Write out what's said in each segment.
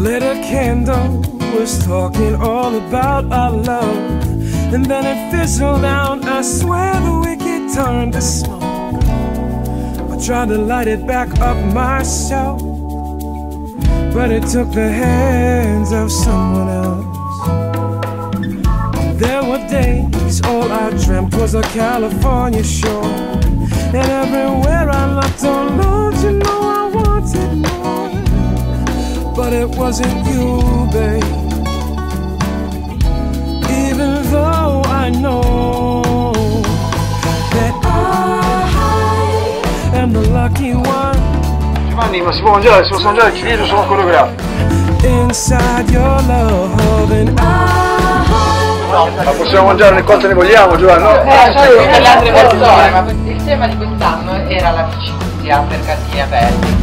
Lit a candle, was talking all about our love, and then it fizzled out. I swear the wicked turned to smoke. I tried to light it back up myself, but it took the hands of someone else. There were days all I dreamt was a California shore, and everywhere I looked, oh Lord, you know I wanted more. But it wasn't you, babe. Even though I know that I am the lucky one. Giovanni, ma si può mangiare il ciliegio, sono coreografico. Inside your love and No, ma possiamo mangiare né quanto ne vogliamo, Giovanni, no? Solo per le altre persone, ma il tema di quest'anno era l'amicizia per cantini aperti.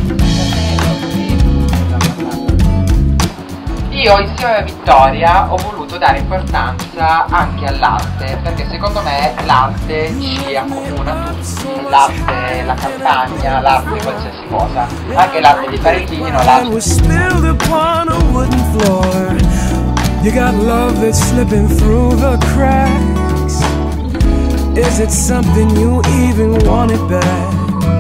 Io insieme a Vittoria ho voluto dare importanza anche all'arte, perché secondo me l'arte ci accomuna tutti, l'arte, la campagna, l'arte qualsiasi cosa, anche l'arte di fare il vino, l'arte. You got love that's slipping through the cracks. Is it something you even wanted back?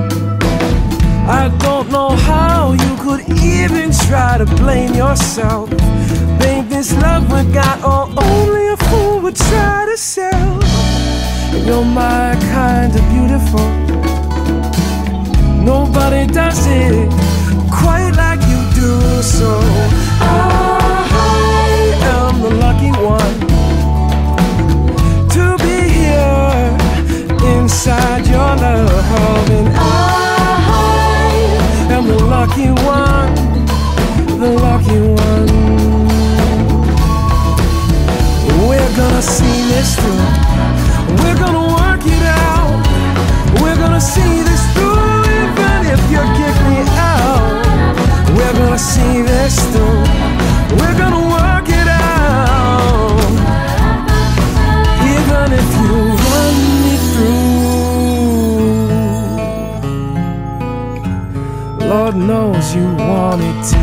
I don't know how you could even try to blame yourself. Babe, this love we got, oh, only a fool would try to sell. You're my kind of beautiful. Nobody does it quite like you do, so I'm the lucky one to be here inside your love, and I am the lucky one, the lucky one. We're gonna see this through, we're gonna work it out, we're gonna see this through, even if you kick me out. We're gonna see this through, we're gonna work it out, even if you run me through. Lord knows you want it to.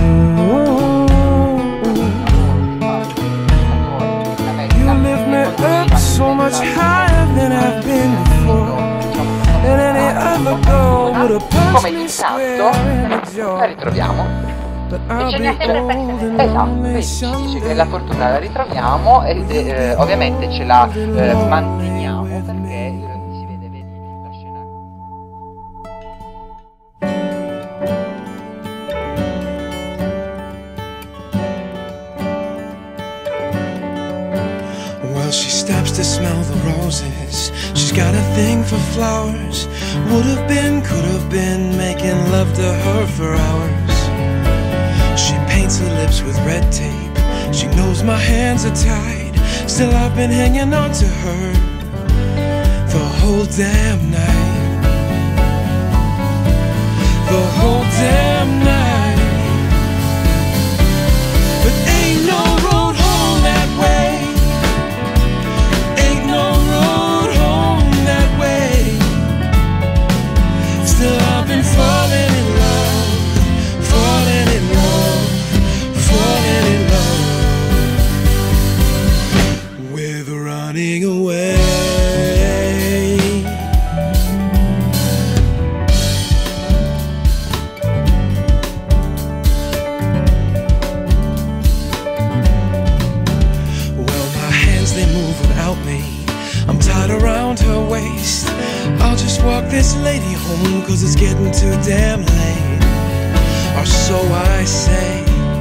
You lift me up so much higher than I've been before, and any other girl would have punched me square in the jaw. La ritroviamo. Esatto, dice che la fortuna la ritroviamo e ovviamente ce la manteniamo perché si vede, vedi la scena. Well, she stops to smell the roses. She's got a thing for flowers. Would have been, could have been, making love to her for hours. She paints her lips with red tape. She knows my hands are tied. Still I've been hanging on to her the whole damn night. The whole damn night. But ain't no road home that way. Ain't no road home that way. Still I've been falling in love, falling in love, falling in love with running away. Well, my hands, they move without me. I'm tied around her waist. I'll just walk this lady home, 'cause it's getting too damn late, or so I say.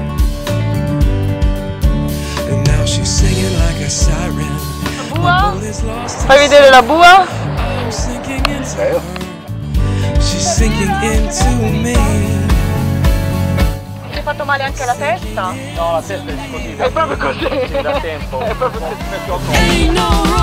And now she's singing like a siren. Bua? Fai vedere la bua? I'm sinking into her. She's sinking into me. Ti hai fatto male anche alla testa? No, la testa è così. È proprio così. Da tempo. È proprio così. Ain't no